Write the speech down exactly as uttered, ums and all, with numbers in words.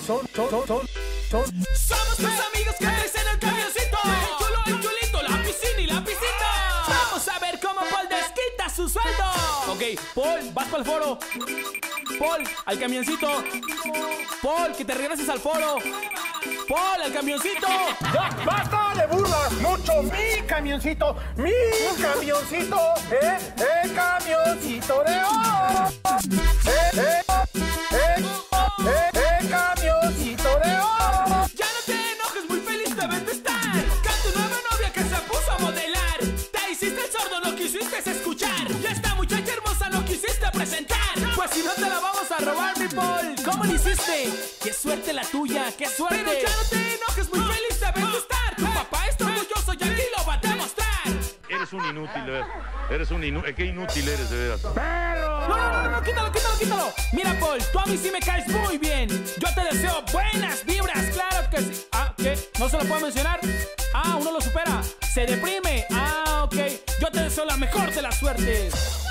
son, son, son, son, son. Somos tus amigos que traes en el camioncito. El chulo, el chulito, la piscina y la piscina. Vamos a ver cómo Paul desquita su sueldo. Ok, Paul, vas para el foro. Paul, al camioncito. Paul, que te regreses al foro. Paul, al camioncito. ¡Ya, basta de burlas! ¡Mucho! ¡Mi camioncito! ¡Mi camioncito! ¡Eh, eh, camioncito de oro! ¡Eh, eh, eh, eh, eh, camioncito de oro! Ya no te enojes, muy feliz debes de estar. Con tu nueva novia que se puso a modelar. Te hiciste el sordo, no quisiste escuchar. Y esta muchacha hermosa no quisiste presentar. Pues si no te la vamos a robar, mi Paul. ¿Cómo lo hiciste? ¡Qué suerte la tuya! ¡Qué suerte! Pero ya no te enojes, muy feliz debes de estar. Tu papá está orgulloso y aquí lo va a demostrar. Eres un inútil, de veras. Eres un inútil. Qué inútil eres, de veras. ¡Perro! No, no, no, no, quítalo, quítalo, quítalo. Mira, Paul, tú a mí sí me caes muy bien. Yo te deseo buenas vibras, claro que sí. Ah, ¿qué? ¿No se lo puedo mencionar? Ah, uno lo supera. Se deprime. Ah, ok. Yo te deseo la mejor de las suertes.